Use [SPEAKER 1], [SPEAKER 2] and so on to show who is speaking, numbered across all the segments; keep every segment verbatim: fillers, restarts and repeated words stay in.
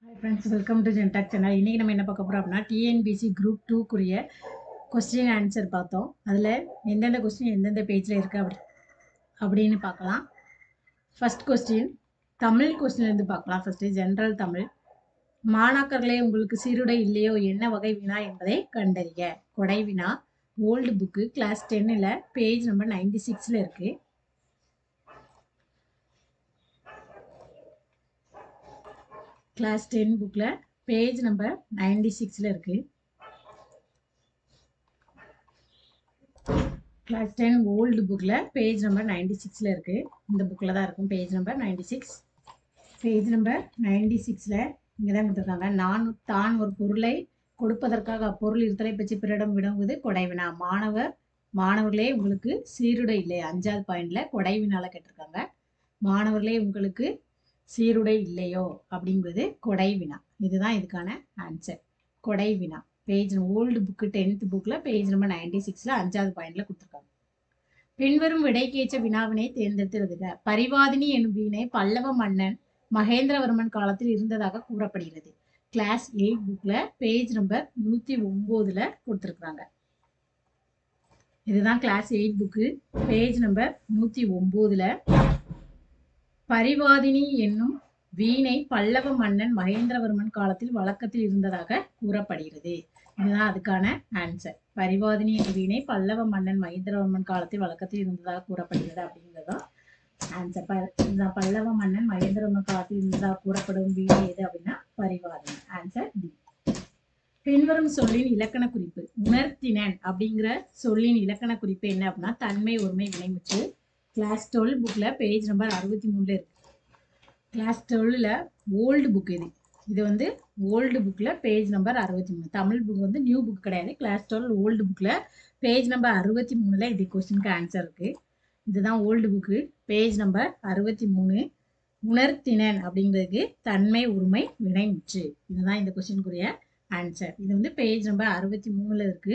[SPEAKER 1] Hi friends, welcome to Gentak channel. இன்னைக்கு நம்ம என்ன பார்க்க போறோம் அப்படின்னா T N P S C Group two குரிய கொஸ்டின் ஆன்சர் பார்த்தோம். அதில் எந்தெந்த கொஸ்டின் எந்தெந்த பேஜில் இருக்குது அப்படி அப்படின்னு பார்க்கலாம். ஃபர்ஸ்ட் கொஸ்டின் தமிழ் கொஸ்டின்லேருந்து பார்க்கலாம். First general Tamil. மாணாக்கர்களே உங்களுக்கு சீருடை இல்லையோ என்ன வகை வினா என்பதை கண்டறிய. கொடை வினா ஓல்டு புக்கு கிளாஸ் டென்னில் பேஜ் நம்பர் நைன்டி சிக்ஸில் இருக்குது. கிளாஸ் டென் புக்கில் பேஜ் நம்பர் நைன்டி சிக்ஸில் இருக்குது. கிளாஸ் டென் ஓல்டு புக்கில் பேஜ் நம்பர் நைன்டி சிக்ஸில் இருக்குது. இந்த புக்கில் தான் இருக்கும் page number ninety six. Page number ninety சிக்ஸில் இங்கே தான் கொடுத்துருக்காங்க. நான் தான் ஒரு பொருளை கொடுப்பதற்காக அப்பொருள் இருத்தலை பற்றி பிறரிடம் விடுவது கொடைவினா. மாணவர் மாணவர்களே உங்களுக்கு சீருடை இல்லை. அஞ்சாவது பாயிண்டில் கொடைவினால கேட்டிருக்காங்க. மாணவர்களே உங்களுக்கு சீருடை இல்லையோ அப்படிங்கிறது கொடை வினா. இதுதான் இதுக்கான ஆன்சர். கொடை வினா பேஜ் ஓல்டு புக்கு டென்த் புக்கில் பேஜ் நம்பர் நைன்டி சிக்ஸில் அஞ்சாவது பாயிண்டில் கொடுத்துருக்காங்க. பின்வரும் விடைக்கேற்ற வினாவினை தேர்ந்தெடுத்து எழுதுக. பரிவாதினி என்னும் வீணை பல்லவ மன்னன் மகேந்திரவர்மன் காலத்தில் இருந்ததாக கூறப்படுகிறது. கிளாஸ் எயிட் புக்கில் பேஜ் நம்பர் நூற்றி ஒம்போதில் கொடுத்துருக்குறாங்க. இதுதான் class eight book page number நூற்றி ஒம்போதில் பரிவாதினி என்னும் வீணை பல்லவ மன்னன் மகேந்திரவர்மன் காலத்தில் வழக்கத்தில் இருந்ததாக கூறப்படுகிறது. இதுதான் அதுக்கான ஆன்சர். பரிவாதினி என்னும் வீணை பல்லவ மன்னன் மகேந்திரவர்மன் காலத்தில் வழக்கத்தில் இருந்ததாக கூறப்படுகிறது அப்படிங்கிறதான் ஆன்சர். பல்லவ மன்னன் மகேந்திரவர்மன் காலத்தில் இருந்ததாக கூறப்படும் வீணை எது அப்படின்னா பரிவாதினி. Answer D. பின்வரும் சொல்லின் இலக்கண குறிப்பு. உணர்த்தினன் அப்படிங்கிற சொல்லின் இலக்கண குறிப்பு என்ன அப்படின்னா தன்மை ஒருமை வினைமுற்று. கிளாஸ் டுவெல் புக்கில் பேஜ் நம்பர் அறுபத்தி மூணுல இருக்கு. கிளாஸ் டுவெல்ல ஓல்டு புக் இது இது வந்து ஓல்டு புக்கில் பேஜ் நம்பர் அறுபத்தி மூணு. தமிழ் புக் வந்து நியூ புக் கிடையாது. கிளாஸ் டுவெல் ஓல்டு புக்கில் பேஜ் நம்பர் அறுபத்தி மூணுல இது கொஸ்டினுக்கு ஆன்சர் இருக்கு. இதுதான் ஓல்டு புக்கு பேஜ் நம்பர் அறுபத்தி மூணு. உணர்த்தினன் அப்படிங்கிறதுக்கு தன்மை உரிமை வினைமுற்று. இதுதான் இந்த கொஸ்டினுக்குரிய ஆன்சர். இது வந்து பேஜ் நம்பர் அறுபத்தி மூணுல இருக்கு.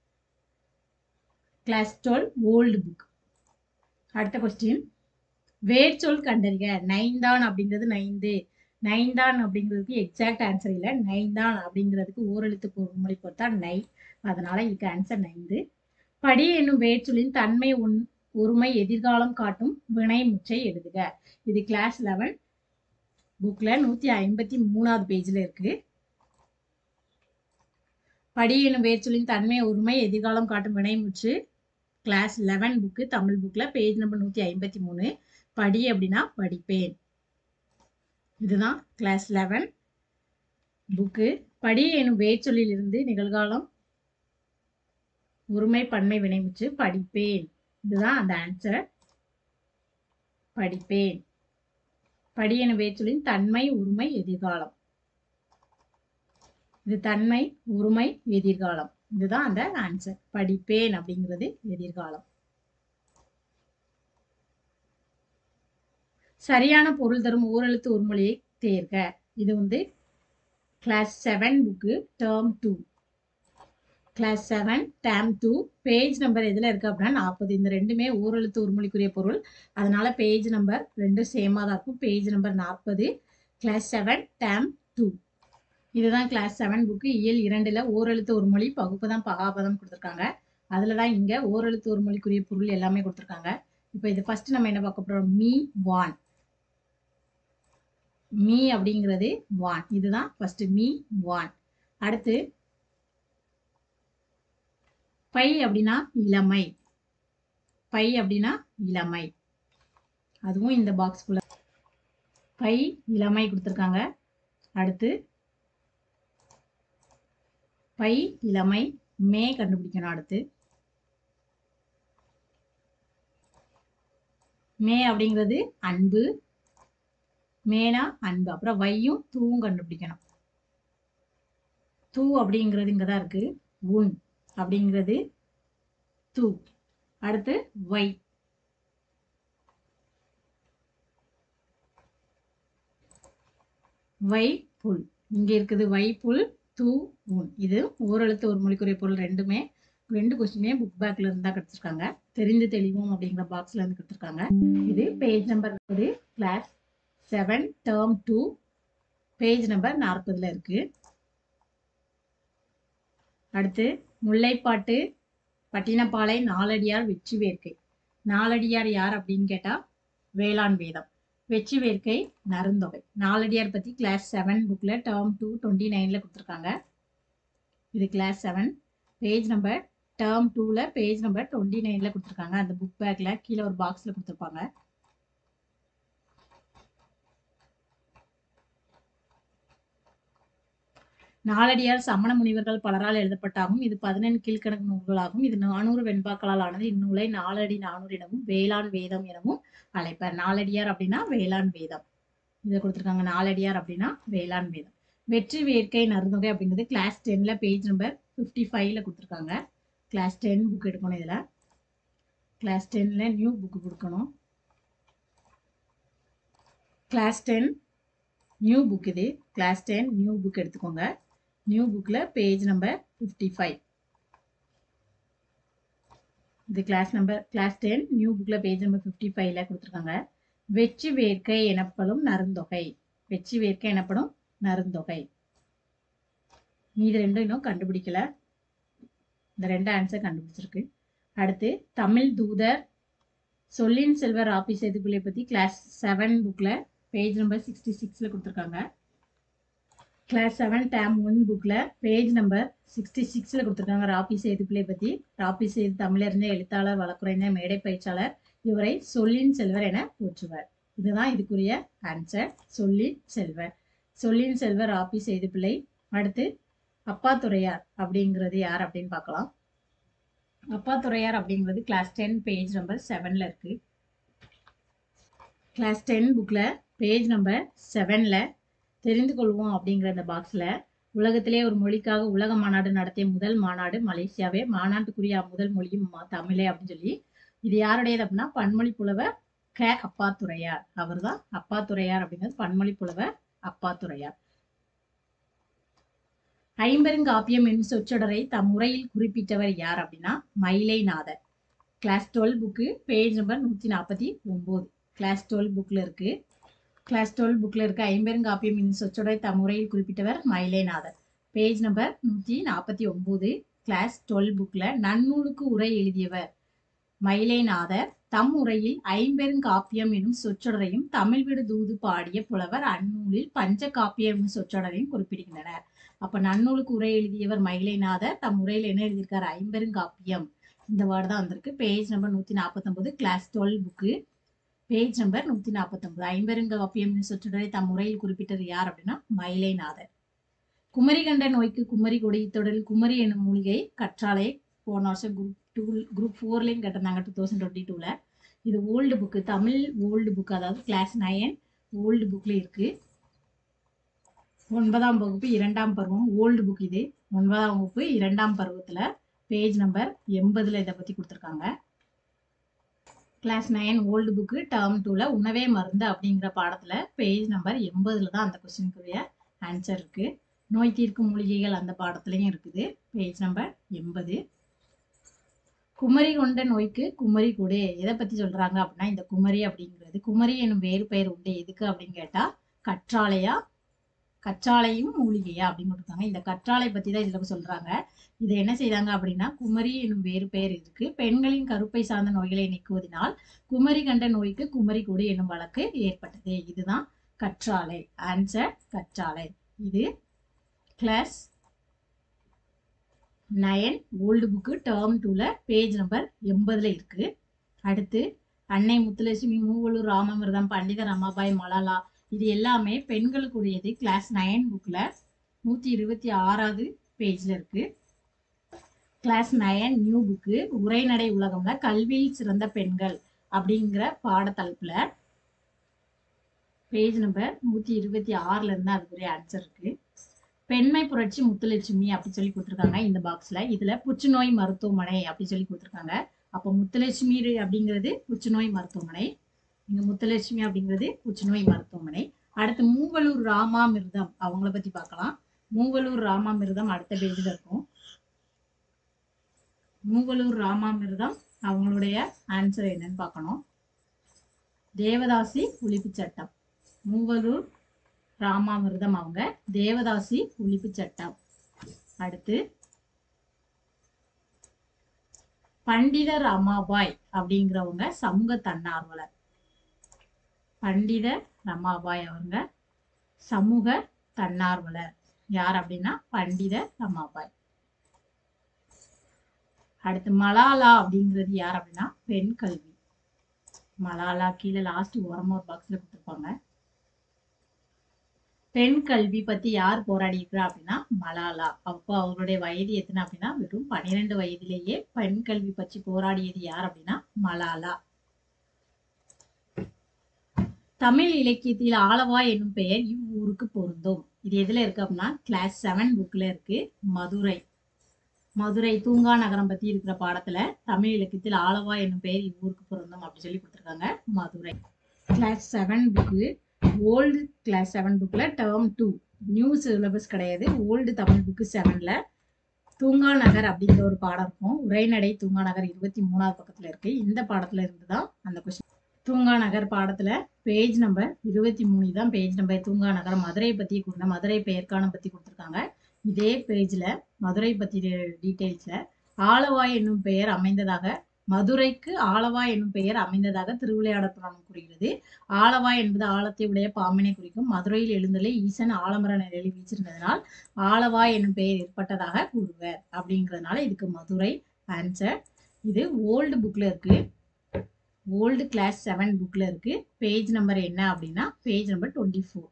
[SPEAKER 1] Class twelve old book. அடுத்த கொஸ்டின் வேர்ச்சொல் கண்டறிக. நைந்தான் அப்படிங்கிறது நைந்து. நைந்தான் அப்படிங்கிறதுக்கு எக்ஸாக்ட் ஆன்சர் இல்லை. நைந்தான் அப்படிங்கிறதுக்கு ஓரெழுத்து பொருள்மொழி பொறுத்தா நை. அதனால இதுக்கு ஆன்சர் நைந்து. படி என்னும் வேர்ச்சொல்லின் தன்மை ஒன் ஒருமை எதிர்காலம் காட்டும் வினைமுற்றை எழுதுக. இது கிளாஸ் லெவன் புக்ல நூத்தி ஐம்பத்தி மூணாவது பேஜ்ல இருக்கு. படி என்னும் வேர்ச்சொல்லின் தன்மை ஒருமை எதிர்காலம் காட்டும் வினைமுற்று கிளாஸ் லெவன் புக்கு தமிழ் புக்ல பேஜ் நம்பர் நூத்தி ஐம்பத்தி மூணு. படி அப்படின்னா படிப்பேன். இதுதான் கிளாஸ் லெவன் புக்கு. படி எனும் வேர்ச்சொல்லில் இருந்து நிகழ்காலம் ஒருமை பன்மை வினைமுற்று படிப்பேன். இதுதான் அந்த ஆன்சர். படிப்பேன். படி எனும் வேர்ச்சொல்லின் தன்மை ஒருமை எதிர்காலம். இது தன்மை ஒருமை எதிர்காலம். இதுதான் அந்த ஆன்சர். படிப்பேன் அப்படிங்கிறது எதிர்காலம். சரியான பொருள் தரும் ஓரெழுத்து ஒரு மொழியை தேர்க. இது வந்து class seven book term two. Class seven term two page number எதில் இருக்கு அப்படின்னா நாற்பது. இந்த ரெண்டுமே ஓரெழுத்து ஒரு மொழிக்குரிய பொருள். அதனால பேஜ் நம்பர் ரெண்டும் சேமாக தான் இருக்கும். பேஜ் நம்பர் நாற்பது கிளாஸ் செவன் டேர்ம் டூ. இதுதான் கிளாஸ் செவன் புக்கு இயல் இரண்டுல ஓரெழுத்து ஒரு மொழி பகுப்பதம் பகாபதம் கொடுத்துருக்காங்க. அதில் தான் இங்கே ஓரெழுத்து ஒரு மொழிக்குரிய பொருள் எல்லாமே கொடுத்துருக்காங்க. இப்போ இது ஃபர்ஸ்ட் நம்ம என்ன பார்க்க போறோம்? மீ வான். மீ அப்படிங்கிறது வான். இதுதான் ஃபர்ஸ்ட் மீ வான். அடுத்து பை அப்படின்னா இளமை. பை அப்படின்னா இளமை. அதுவும் இந்த பாக்ஸ்குள்ள பை இளமை கொடுத்துருக்காங்க. அடுத்து பை இளமை மே கண்டுபிடிக்கணும். அடுத்து மே அப்படிங்கிறது அன்பு. மேனா அன்பு. அப்புறம் வையும் தூவும் கண்டுபிடிக்கணும். தூ அப்படிங்கிறது இங்கதான் இருக்கு. உன் அப்படிங்கிறது தூ. அடுத்து வை. வை புல். இங்க இருக்குது வை புல் தூ உன். இது ஓரெழுத்து ஒரு மொழிக்குரிய பொருள். ரெண்டுமே ரெண்டு கொஸ்டினே புக் பேக்ல இருந்தா கொடுத்துருக்காங்க. தெரிந்து தெளிவும் அப்படிங்கிற பாக்ஸ்ல இருந்து கொடுத்துருக்காங்க. இது page number class seven term two page number நாற்பதுல இருக்கு. அடுத்து முல்லைப்பாட்டு பட்டினப்பாலை நாலடியார் வெற்றி வேர்க்கை. நாலடியார் யார் அப்படின்னு கேட்டா வேளாண் வேதம். வெற்றி வேர்க்கை நருந்தொகை. நாலடியார் பத்தி கிளாஸ் செவன் புக்ல டேர்ம் டூ டுவெண்ட்டி நைன்ல கொடுத்துருக்காங்க. இது class seven page number term டூல பேஜ் நம்பர் டுவெண்ட்டி நைன்ல கொடுத்துருக்காங்க. அந்த புக் பேக்ல கீழே ஒரு பாக்ஸ்ல கொடுத்துருப்பாங்க. நாலடியார் சமண முனிவர்கள் பலரால் எழுதப்பட்டாகும். இது பதினெண் கீழ்கணக்கு நூல்களாகும். இது நானூறு வெண்பாக்களால் ஆனது. இந்நூலை நாலடி நானூறு எனவும் வேளாண் வேதம் எனவும் அழைப்பர். நாலடியார் அப்படின்னா வேளாண் வேதம். இதை கொடுத்துருக்காங்க. நாலடியார் அப்படின்னா வேளாண் வேதம். வெற்றி வேர்க்கை நருந்தொகை அப்படிங்கிறது கிளாஸ் டென்ல பேஜ் நம்பர் பிப்டி ஃபைவ்ல கொடுத்துருக்காங்க. கிளாஸ் டென் புக் எடுக்கணும். இதுல கிளாஸ் டென்ல நியூ புக் கொடுக்கணும். Class ten new book. இது கிளாஸ் டென் நியூ புக் எடுத்துக்கோங்க. நியூ புக்ல பேஜ் நம்பர் பிப்டி ஃபைவ். இது class number class ten new புக்ல பேஜ் நம்பர் பிப்டி ஃபைவ்ல கொடுத்துருக்காங்க. வெற்றி வேர்க்கை எனப்படும் நருந்தொகை. வெற்றி வேர்க்கை எனப்படும் நருந்தொகை. இது ரெண்டும் இன்னும் கண்டுபிடிக்கல. இந்த ரெண்டு ஆன்சர் கண்டுபிடிச்சிருக்கு. அடுத்து தமிழ் தூதர் சொல்லின் செல்வர் ராபி சேதுப்பிள்ளை பத்தி கிளாஸ் செவன் புக்ல பேஜ் நம்பர் சிக்ஸ்டி சிக்ஸ்ல கொடுத்துருக்காங்க. கிளாஸ் செவன் டேம் ஒன் புக்ல பேஜ் நம்பர் சிக்ஸ்டி சிக்ஸ்ல கொடுத்துருக்காங்க. ராபி சேதுப்பிள்ளை பத்தி. ராபி சேது தமிழறிஞ எழுத்தாளர் வழக்குரைஞர் மேடை பயிற்சியாளர். இவரை சொல்லின் செல்வர் என போற்றுவர். இதுதான் இதுக்குரிய ஆன்சர். சொல்லின் செல்வர். சொல்லின் செல்வர் ராபி சேதுப்பிள்ளை. அடுத்து அப்பாத்துரையார் அப்படிங்கிறது யார் அப்படின்னு பார்க்கலாம். அப்பாத்துரையார் அப்படிங்கிறது கிளாஸ் டென் பேஜ் நம்பர் செவன்ல இருக்கு. கிளாஸ் டென் புக்ல பேஜ் நம்பர் செவன்ல தெரிந்து கொள்வோம் அப்படிங்கிற இந்த பாக்ஸ்ல உலகத்திலே ஒரு மொழிக்காக உலக மாநாடு நடத்திய முதல் மாநாடு மலேசியாவே. மாநாட்டுக்குரிய முதல் மொழியும் தமிழே அப்படின்னு சொல்லி. இது யாருடையது அப்படின்னா பன்மொழி புலவர் க அப்பாத்துரையார். அவர் தான் அப்பாத்துரையார் அப்படிங்கிறது பன்மொழி புலவர் அப்பாத்துரையார். ஐம்பெருங்காப்பியம் என்னும் சொற்றொடரை தம் முறையில் குறிப்பிட்டவர் யார் அப்படின்னா Mayilainathar. Class twelve book page number நூத்தி நாற்பத்தி ஒன்பது. கிளாஸ் டுவெல் புக்ல இருக்கு. கிளாஸ் டுவெல் புக்ல இருக்க ஐம்பெருங்காப்பியம் என்னும் சொற்றொடரை தம் முறையில் குறிப்பிட்டவர் மயிலைநாதர். பேஜ் நம்பர் நூத்தி நாற்பத்தி ஒன்பது. கிளாஸ் டுவெல் புக்ல நன்னூலுக்கு உரை எழுதியவர் மயிலைநாதர். தம் உரையில் ஐம்பெருங்காப்பியம் என்னும் சொற்றொடரையும் தமிழ் விடு தூது பாடிய புலவர் அந்நூலில் பஞ்ச காப்பியம் என்னும் சொற்றொடரையும் குறிப்பிடுகின்றனர். அப்ப நன்னூலுக்கு உரை எழுதியவர் மயிலைநாதர். தம் உரையில் என்ன எழுதியிருக்காரு? ஐம்பெருங்காப்பியம். இந்த வேர்டு தான் வந்திருக்கு. பேஜ் நம்பர் நூத்தி நாற்பத்தி ஒன்பது. Class twelve book page number நூத்தி நாற்பத்தி ஒன்பது. ஐம்பெருங்காப்பியம் சொற்றொடரை தம் உரையில் குறிப்பிட்டது யார் அப்படின்னா மயிலைநாதர். குமரி கண்ட நோய்க்கு குமரி கொடி தொடரில் குமரி என்னும் மூலிகை கற்றாழை போன வருஷம் குரூப் டூ குரூப் ஃபோர்லையும் கேட்டிருந்தாங்க டூ தௌசண்ட் டுவெண்ட்டி டூல. இது old book. Tamil old book. அதாவது கிளாஸ் நைன் ஓல்டு புக்ல இருக்கு. ஒன்பதாம் வகுப்பு இரண்டாம் பருவம் ஓல்டு புக். இது ஒன்பதாம் வகுப்பு இரண்டாம் பருவத்துல பேஜ் நம்பர் எண்பதுல இதை பத்தி கொடுத்துருக்காங்க. Class nine old book term டூல உணவே மருந்து அப்படிங்கிற பாடத்துல பேஜ் நம்பர் எண்பதுல தான் அந்த கொஸ்டினுக்குரிய ஆன்சர் இருக்கு. நோய் தீர்க்கும் மூலிகைகள் அந்த பாடத்துலயும் இருக்குது. பேஜ் நம்பர் எண்பது. குமரி கொண்ட நோய்க்கு குமரி கொடு. எதை பத்தி சொல்றாங்க அப்படின்னா இந்த குமரி அப்படிங்கிறது குமரி எனும் வேறு பெயர் உண்டு. எதுக்கு அப்படின்னு கேட்டா கற்றாழையா கற்றாழையும் மூலிகையா அப்படின்னு கொடுத்தாங்க. இந்த கற்றாழை பத்தி தான் இதுல சொல்றாங்க. இதை என்ன செய்தாங்க அப்படின்னா குமரி எனும் வேறு பெயர் இருக்கு. பெண்களின் கருப்பை சார்ந்த நோய்களை நீக்குவதனால் குமரி கண்ட நோய்க்கு குமரி கொடு என்னும் வழக்கு ஏற்பட்டது. இதுதான் கற்றாழை. ஆன்சர் கற்றாழை. இது class nine old book term டூல பேஜ் நம்பர் எண்பதுல இருக்கு. அடுத்து அன்னை முத்துலட்சுமி, மூவலூர் ராமாமிர்தம், பண்டித ரமாபாய், மலாலா இது எல்லாமே பெண்களுக்குரியது. கிளாஸ் நைன் புக்ல நூத்தி இருபத்தி ஆறாவது பேஜ்ல இருக்கு. கிளாஸ் நைன் நியூ புக்கு உரைநடை உலகம்ல கல்வியில் சிறந்த பெண்கள் அப்படிங்கிற பாடத்தலைப்புல பேஜ் நம்பர் நூத்தி இருபத்தி ஆறுல இருந்து அதுக்குரிய ஆன்சர் இருக்கு. பெண்மை புரட்சி முத்துலட்சுமி அப்படி சொல்லி கொடுத்துருக்காங்க இந்த பாக்ஸ்ல. இதுல புற்றுநோய் மருத்துவமனை அப்படி சொல்லி கொடுத்துருக்காங்க. அப்போ முத்துலட்சுமி அப்படிங்கிறது புற்றுநோய் மருத்துவமனை. இங்க முத்துலட்சுமி அப்படிங்கிறது புற்றுநோய் மருத்துவமனை. அடுத்து மூவலூர் ராமாமிர்தம் அவங்கள பத்தி பார்க்கலாம். மூவலூர் ராமாமிர்தம் அடுத்த பேஜ்ல இருக்கும். மூவலூர் ராமாமிர்தம் அவங்களுடைய ஆன்சர் என்னன்னு பார்க்கணும். தேவதாசி ஒழிப்பு சட்டம். மூவலூர் ராமாமிர்தம் அவங்க. தேவதாசி ஒழிப்பு சட்டம். அடுத்து பண்டித ரமாபாய் அப்படிங்கிறவங்க சமூக தன்னார்வலர். பண்டித ரமாபாய் அவங்க சமூக தன்னார்வலர். யார் அப்படின்னா பண்டித ரமாபாய். அடுத்து மலாலா அப்படிங்கிறது யார் அப்படின்னா பெண் கல்வி. மலாலா கீழே லாஸ்ட் ஓரமா ஒரு பாக்ஸ்ல கொடுத்துருப்பாங்க. பெண் கல்வி பத்தி யார் போராடி இருக்கிறா அப்படின்னா மலாலா. அப்போ அவங்களுடைய வயது எத்தனை அப்படின்னா வெறும் பன்னிரெண்டு வயதிலேயே பெண் கல்வி பற்றி போராடியது யார் அப்படின்னா மலாலா. தமிழ் இலக்கியத்தில் ஆலவாய் என்னும் பெயர் இவ்வூருக்கு பொருந்தும். இது எதுல இருக்கு அப்படின்னா கிளாஸ் செவன் புக்ல இருக்கு. மதுரை. மதுரை தூங்கா நகரம் பத்தி இருக்கிற பாடத்துல தமிழ் இலக்கியத்தில் ஆலவாய் என்னும் பெயர் இவ்வூருக்கு பொருந்தும் அப்படி சொல்லி கொடுத்துருக்காங்க. Madurai. Class seven book. Old class seven புக்ல டேர்ம் டூ. நியூ சிலபஸ் கிடையாது. ஓல்டு தமிழ் புக்கு செவன்ல தூங்கா நகர் அப்படிங்கிற ஒரு பாடம் இருக்கும். உரைநடை தூங்கா நகர் இருபத்தி மூணாவது பக்கத்துல இருக்கு. இந்த பாடத்துல இருந்துதான் அந்த கொஸ்டின். தூங்கா நகர் பாடத்துல பேஜ் நம்பர் இருபத்தி மூணு தான் பேஜ் நம்பர். தூங்கா நகர் மதுரை பத்தி கொடுத்த மதுரை பெயர்க்கானம் பத்தி கொடுத்துருக்காங்க. இதே பேஜ்ல மதுரை பத்தி டீட்டெயில்ஸ்ல ஆலவாய் என்னும் பெயர் அமைந்ததாக மதுரைக்கு ஆலவாய் என்னும் பெயர் அமைந்ததாக திருவிளையாடற் புராணம் கூறுகிறது. ஆலவாய் என்பது ஆழத்தை உடைய பாம்பினை குறிக்கும். மதுரையில் எழுந்தருளி ஈசன் ஆலமர நிலையில் வீச்சிருந்ததனால் ஆலவாய் என்னும் பெயர் ஏற்பட்டதாக கூறுவர் அப்படிங்கிறதுனால இதுக்கு மதுரை ஆன்சர். இது ஓல்டு புக்ல இருக்கு. ஓல்டு கிளாஸ் செவன் புக்ல இருக்கு. பேஜ் நம்பர் என்ன அப்படின்னா page number twenty four.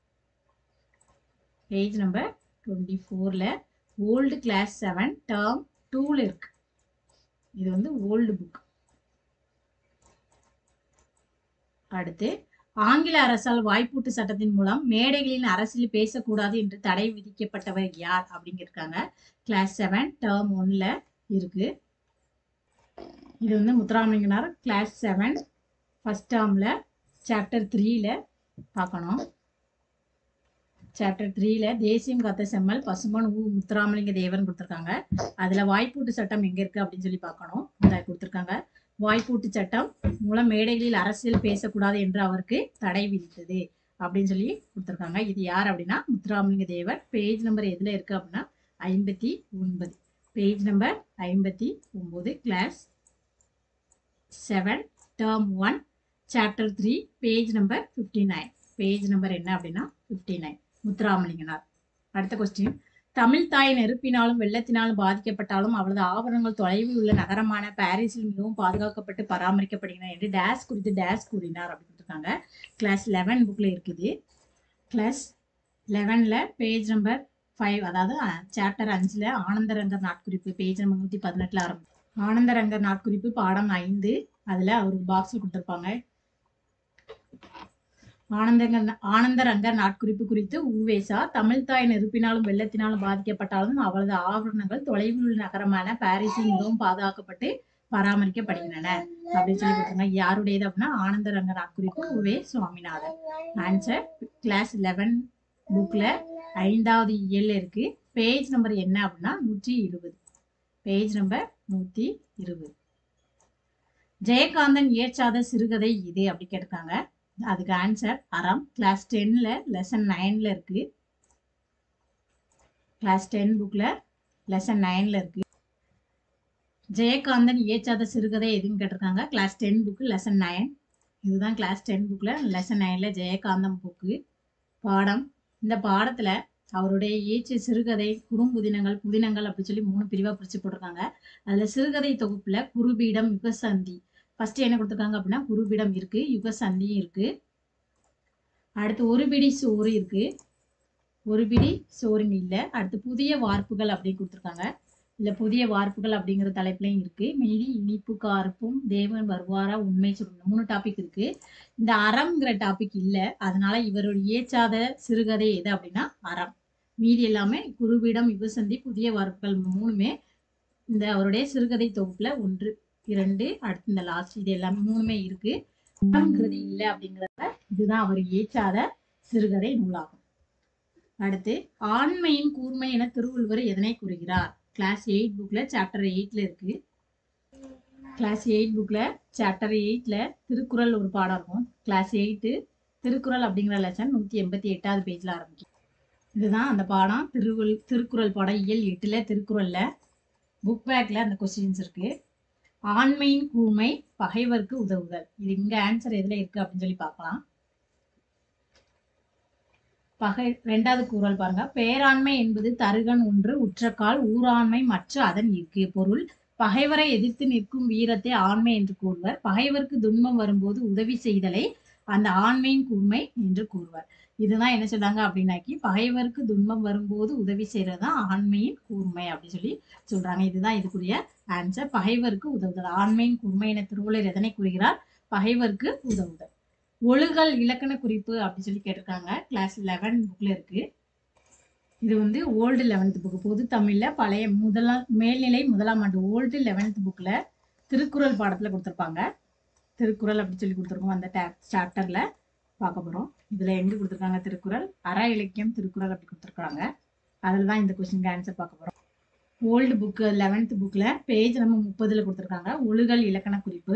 [SPEAKER 1] Page number twenty ஃபோர்ல ஓல்டு கிளாஸ் செவன் டேர்ம் டூல இருக்கு. இது வந்து ஓல்டு புக். அடுத்து ஆங்கில அரசால் வாய்ப்பூட்டு சட்டத்தின் மூலம் மேடைகளில் அரசியல் பேசக்கூடாது என்று தடை விதிக்கப்பட்டவர் யார் அப்படிங்கிருக்காங்க. கிளாஸ் செவன் டேர்ம் ஒன்ல இருக்கு. இது வந்து முத்துராமலிங்கனார். கிளாஸ் செவன் ஃபர்ஸ்ட் டேர்ம்ல சாப்டர் த்ரீல பார்க்கணும். சாப்டர் த்ரீல தேசியம் காத்த செம்மல் பசுமன் ஊ முத்துராமலிங்க தேவன் கொடுத்துருக்காங்க. அதுல வாய்ப்பூட்டு சட்டம் எங்க இருக்கு அப்படின்னு சொல்லி பார்க்கணும். அதை கொடுத்துருக்காங்க. வாய்ப்பூட்டு சட்டம் மூலம் மேடைகளில் அரசியல் பேசக்கூடாது என்று அவருக்கு தடை விதித்தது அப்படின்னு சொல்லி கொடுத்துருக்காங்க. இது யார் அப்படின்னா முத்துராமலிங்க தேவர். பேஜ் நம்பர் எதுல இருக்கு அப்படின்னா ஐம்பத்தி ஒன்பது. பேஜ் நம்பர் ஐம்பத்தி ஒன்பது. Class seven term one chapter three page number fifty nine. Page number என்ன அப்படின்னா ஃபிஃப்டி நைன். முத்துராமலிங்கனார். அடுத்த கொஸ்டின். தமிழ் தாய் நெருப்பினாலும் வெள்ளத்தினாலும் பாதிக்கப்பட்டாலும் அவளது ஆபரணங்கள் தொலைவில் உள்ள நகரமான பாரிஸில் மிகவும் பாதுகாக்கப்பட்டு பராமரிக்கப்படுகின்றன என்று டேஸ் குறித்து டேஸ் கூறினார் அப்படின்னு கொடுத்துருக்காங்க. கிளாஸ் லெவன் புக்ல இருக்குது. கிளாஸ் லெவன்ல பேஜ் நம்பர் ஃபைவ் அதாவது சாப்டர் அஞ்சுல ஆனந்தரங்கர் நாட்குறிப்பு பேஜ் நம்பர் நூத்தி பதினெட்டுல ஆரம்பிச்சு. ஆனந்தரங்கர் நாட்குறிப்பு பாடம் ஐந்து. அதுல அவருக்கு பாக்ஸ்ல கொடுத்துருப்பாங்க. ஆனந்தங்க ஆனந்தரங்கர் நாட்குறிப்பு குறித்து உவேசா தமிழ் தாய் நெருப்பினாலும் வெள்ளத்தினாலும் பாதிக்கப்பட்டாலும் அவளது ஆபரணங்கள் தொலைவில் உள்ள நகரமான பாரிஸில் மிகவும் பாதுகாக்கப்பட்டு பராமரிக்கப்படுகின்றன அப்படின்னு சொல்லி கொடுத்தாங்க. யாருடையது அப்படின்னா ஆனந்தரங்கர் நாட்குறிப்பு உவே சுவாமிநாதன். ஆன்சர் கிளாஸ் லெவன் புக்ல ஐந்தாவது இயல்ல இருக்கு. பேஜ் நம்பர் என்ன அப்படின்னா நூற்றி இருபது. பேஜ் நம்பர் நூத்தி இருபது. ஜெயகாந்தன் இயற்றாத சிறுகதை இது அப்படி கேட்டிருக்காங்க. அதுக்கு ஆன்சர் அறம். கிளாஸ் டென்ல லெசன் நைன்ல இருக்கு. கிளாஸ் டென் புக்ல லெசன் நைன்ல இருக்கு. ஜெயகாந்தன் இயற்றாத சிறுகதை எதுன்னு கேட்டிருக்காங்க. Class ten book lesson nine. இதுதான் கிளாஸ் டென் புக்ல லெசன் நைன்ல ஜெயகாந்தன் புக்கு பாடம். இந்த பாடத்துல அவருடைய இயற்றிய சிறுகதை குறும்புதினங்கள் புதினங்கள் அப்படி சொல்லி மூணு பிரிவா பிரிச்சு போட்டிருக்காங்க. அதுல சிறுகதை தொகுப்புல குருபீடம் யுகசந்தி ஃபர்ஸ்ட் என்ன கொடுத்துருக்காங்க அப்படின்னா குருபீடம் இருக்கு, யுகசந்தியும் இருக்கு. அடுத்து ஒரு பிடி சோறு இருக்கு. ஒரு பிடி சோறுன்னு இல்லை. அடுத்து புதிய வார்ப்புகள் அப்படின்னு கொடுத்துருக்காங்க. இல்ல புதிய வார்ப்புகள் அப்படிங்கிற தலைப்புலையும் இருக்கு. மீதி இனிப்பு கார்ப்பும் தேவன் வருவாரா உண்மை சொல்லணும் மூணு டாபிக் இருக்கு. இந்த அறம்ங்கிற டாபிக் இல்ல. அதனால இவருடைய இயற்றாத சிறுகதை எது அப்படின்னா அறம். மீதி எல்லாமே குருபீடம் யுகசந்தி புதிய வார்ப்புகள் மூணுமே இந்த அவருடைய சிறுகதை தொகுப்புல ஒன்று இரண்டு அடுத்து இந்த லாஸ்ட் இது எல்லாமே மூணுமே இருக்கு. அறம்ங்கிறது இல்லை அப்படிங்கிறத இதுதான் அவர் இயற்றாத சிறுகதை நூலாகும். அடுத்து ஆண்மையின் கூர்மை என திருவள்ளுவர் எதனை கூறுகிறார்? கிளாஸ் எயிட் புக்ல சாப்டர் எயிட்ல இருக்கு. கிளாஸ் எயிட் புக்ல சாப்டர் எயிட்ல திருக்குறள் ஒரு பாடம் இருக்கும். கிளாஸ் எயிட்டு திருக்குறள் அப்படிங்கிற லெசன் நூற்றி எண்பத்தி எட்டாவது பேஜில் ஆரம்பிக்கும். இதுதான் அந்த பாடம். திருக்குறள் திருக்குறள் பாடம் இயல் எட்டுல திருக்குறளில் புக் பேக்கில் அந்த கொஸ்டின்ஸ் இருக்கு. ஆண்மையின் கூர்மை பகைவர்க்கு உதவுதல். இது இங்கே ஆன்சர் எதில் இருக்கு அப்படின்னு சொல்லி பார்க்கலாம். பகை ரெண்டாவது குறள் பாருங்க. பேராண்மை என்பது தருகன் ஒன்று உற்றக்கால் ஊராண்மை மற்ற அதன் இருக்கு. பொருள்: பகைவரை எதிர்த்து நிற்கும் வீரத்தை ஆண்மை என்று கூறுவர். பகைவருக்கு துன்பம் வரும்போது உதவி செய்தலை அந்த ஆண்மையின் கூர்மை என்று கூறுவர். இதுதான் என்ன சொல்றாங்க அப்படின்னாக்கி, பகைவருக்கு துன்பம் வரும்போது உதவி செய்யறதுதான் ஆண்மையின் கூர்மை அப்படின்னு சொல்லி சொல்றாங்க. இதுதான் இதுக்குரிய ஆன்சர். பகைவருக்கு உதவுதல் ஆண்மையின் கூர்மை என திருவள்ளுவர் எதனை கூறுகிறார்? பகைவருக்கு உதவுதல். ஒழுகல் இலக்கண குறிப்பு அப்படின்னு சொல்லி கேட்டிருக்காங்க. கிளாஸ் லெவன் புக்ல இருக்கு. இது வந்து ஓல்டு லெவன்த் புக், பொது தமிழ்ல பழைய முதலாம் மேல்நிலை முதலாம் ஆண்டு ஓல்டு லெவன்த் புக்ல திருக்குறள் பாடத்துல கொடுத்துருப்பாங்க. திருக்குறள் அப்படி சொல்லி கொடுத்துருக்கோம். அந்த சாப்டர்ல பார்க்க போறோம். இதுல எங்க கொடுத்துருக்காங்க? திருக்குறள் அற இலக்கியம் திருக்குறள் அப்படி கொடுத்துருக்காங்க. அதுல தான் இந்த கொஸ்டினுக்கு ஆன்சர் பார்க்க போறோம். ஓல்டு புக் லெவன்த் புக்ல பேஜ் நம்ம முப்பதுல கொடுத்துருக்காங்க. ஒழுகல் இலக்கண குறிப்பு.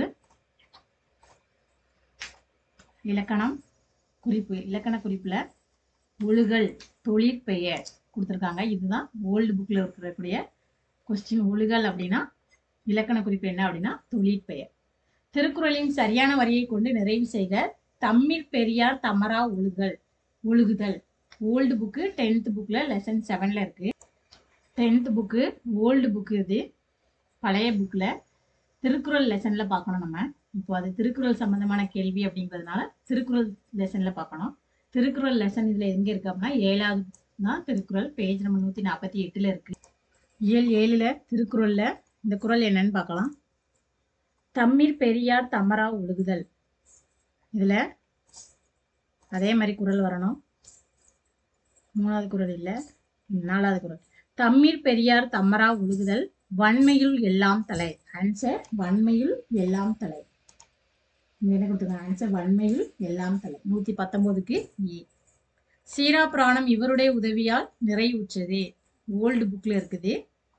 [SPEAKER 1] இலக்கணம் குறிப்பு இலக்கண குறிப்புல ஒழுகல் தொழிற்பெயர் கொடுத்துருக்காங்க. இதுதான் ஓல்டு புக்ல இருக்கக்கூடிய கொஸ்டின். ஒழுகல் அப்படின்னா இலக்கண குறிப்பு என்ன அப்படின்னா தொழிற்பெயர். திருக்குறளின் சரியான வரியை கொண்டு நிறைவு செய்க. தம்மிற் பெரியார் தமரா ஒழுகல் ஒழுகுதல். ஓல்டு புக்கு டென்த் புக்ல லெசன் செவன்ல இருக்கு. டென்த் புக்கு ஓல்டு புக்கு, இது பழைய புக்ல திருக்குறள் லெசன்ல பார்க்கணும் நம்ம. இப்போ அது திருக்குறள் சம்பந்தமான கேள்வி அப்படிங்கிறதுனால திருக்குறள் லெசன்ல பார்க்கணும். திருக்குறள் லெசன் இதுல எங்க இருக்கு அப்படின்னா ஏழாவது தான் திருக்குறள். பேஜ் நம்பர் நூத்தி நாற்பத்தி எட்டுல இருக்கு. இயல் ஏழுல திருக்குறள்ல இந்த குறள் என்னன்னு பார்க்கலாம். தம்மிற் பெரியார் தமரா ஒழுகுதல். இதுல அதே மாதிரி குறள் வரணும். மூணாவது குறள் இல்ல, நாலாவது குறள். தம்மிற் பெரியார் தமரா ஒழுகுதல் வன்மையுள் எல்லாம் தலை. ஆன்சர் வன்மையுள் எல்லாம் தலை. என்ன கொடுத்துருக்காங்க? ஆன்சர் வன்மையுள் எல்லாம் தலை. நூத்தி பத்தொன்பதுக்கு ஏ. சீரா பிராணம் இவருடைய உதவியால் நிறைவுற்றது. ஓல்டு புக்ல இருக்குது.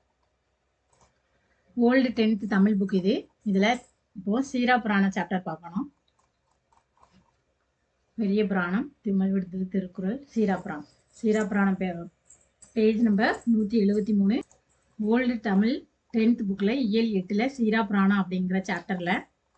[SPEAKER 1] ஓல்டு டென்த் தமிழ் புக் இது. இதுல இப்போ சீரா புராண சாப்டர் பார்க்கணும். பெரிய புராணம், திமல் விடுத்தது திருக்குறள், சீரா புராணம். சீரா புராணம் பேஜ் நம்பர் நூத்தி எழுபத்தி மூணு. ஓல்டு தமிழ் டென்த் புக்ல இயல் எட்டுல சீரா புராணம் அப்படிங்கிற சாப்டர்ல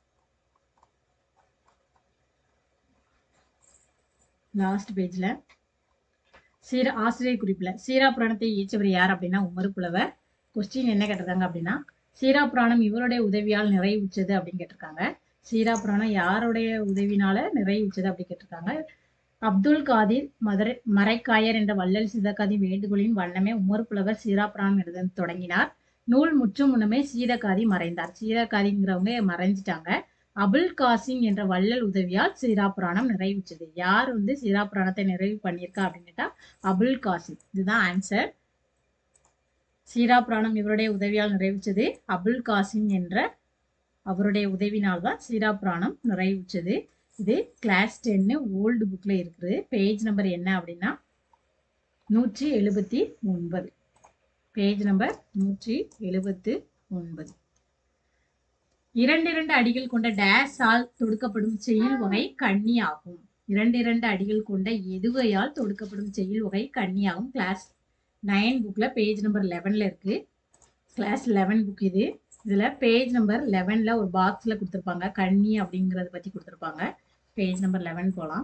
[SPEAKER 1] லாஸ்ட் பேஜ்ல சீர ஆசிரியர் குறிப்புல சீரா புராணத்தை இயற்றவர் யார் அப்படின்னா உமறு புலவர். கொஸ்டின் என்ன கேட்டிருக்காங்க அப்படின்னா, சீரா புராணம் இவருடைய உதவியால் நிறைவுற்றது அப்படின்னு கேட்டிருக்காங்க. சீரா புராணம் யாருடைய உதவினால நிறைவுற்றது அப்படி கேட்டிருக்காங்க. அப்துல் காதிர் மதுரை மரைக்காயர் என்ற வள்ளல் சீதக்காதி வேண்டுகோளின் வண்ணமே உமறு புலவர் சீரா புராணம் எழுத தொடங்கினார். நூல் முற்றும் முன்னமே சீதக்காதி மறைந்தார். சீதக்காதிங்கிறவங்க மறைஞ்சிட்டாங்க. அபுல் காசிம் என்ற வள்ளல் உதவியால் சீரா புராணம் நிறைவுற்றது. யார் வந்து சீரா புராணத்தை நிறைவு பண்ணியிருக்கா அப்படின்னுட்டா அபுல் காசிம். இதுதான் ஆன்சர். சீரா புராணம் இவருடைய உதவியால் நிறைவுற்றது. அபுல் காசிம் என்ற அவருடைய உதவினால் தான் சீரா புராணம் நிறைவுற்றது. இது கிளாஸ் டென்னு ஓல்டு புக்ல இருக்குது. பேஜ் நம்பர் என்ன அப்படின்னா நூற்றி எழுபத்தி ஒன்பது. பேஜ் நம்பர் நூற்றி எழுபத்து ஒன்பது. இரண்டு இரண்டு அடிகள் கொண்ட டேஸ் ஆல் தொடுக்கப்படும் செய்யுள் வகை கண்ணி ஆகும். இரண்டு இரண்டு அடிகள் கொண்ட எதுகையால் தொடுக்கப்படும் செய்யுள் வகை கண்ணி ஆகும். கிளாஸ் நைன் புக்ல பேஜ் நம்பர் லெவன்ல இருக்கு. கிளாஸ் லெவன் புக் இது. இதுல பேஜ் நம்பர் லெவன்ல ஒரு பாக்ஸ்ல கொடுத்துருப்பாங்க. கண்ணி அப்படிங்கறத பத்தி கொடுத்துருப்பாங்க. பேஜ் நம்பர் லெவன் போலாம்.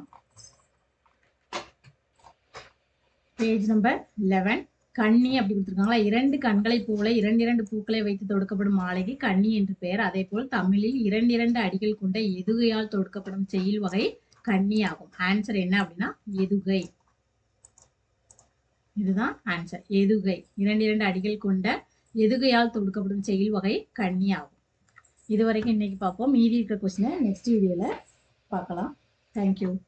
[SPEAKER 1] Page number eleven. கண்ணி அப்படி கொடுத்துருக்காங்களா. இரண்டு கண்களை போல இரண்டு இரண்டு பூக்களை வைத்து தொடுக்கப்படும் மாலைக்கு கண்ணி என்று பெயர். அதே போல் தமிழில் இரண்டு இரண்டு அடிகள் கொண்ட எதுகையால் தொடுக்கப்படும் செய்யுள் வகை கண்ணி ஆகும். ஆன்சர் என்ன அப்படின்னா எதுகை. இதுதான் ஆன்சர், எதுகை. இரண்டு இரண்டு அடிகள் கொண்ட எதுகையால் தொடுக்கப்படும் செய்யுள் வகை கண்ணி ஆகும். இது வரைக்கும் இன்னைக்கு பார்ப்போம். மீதி இருக்கிற கொஸ்டினை நெக்ஸ்ட் வீடியோல பார்க்கலாம். தேங்க்யூ.